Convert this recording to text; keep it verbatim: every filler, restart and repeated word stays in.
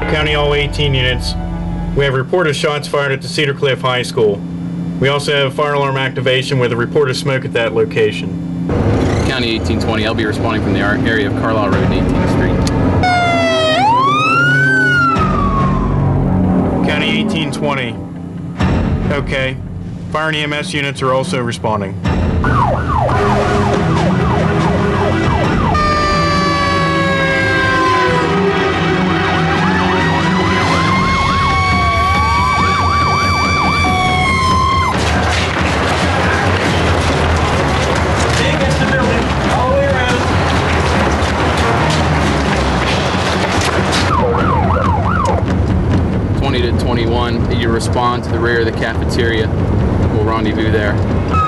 County all eighteen units. We have reported shots fired at the Cedar Cliff High School. We also have fire alarm activation with a report of smoke at that location. County eighteen twenty, I'll be responding from the area of Carlisle Road and eighteenth Street. County eighteen twenty. Okay. Fire and E M S units are also responding. twenty to twenty-one, you respond to the rear of the cafeteria. We'll rendezvous there.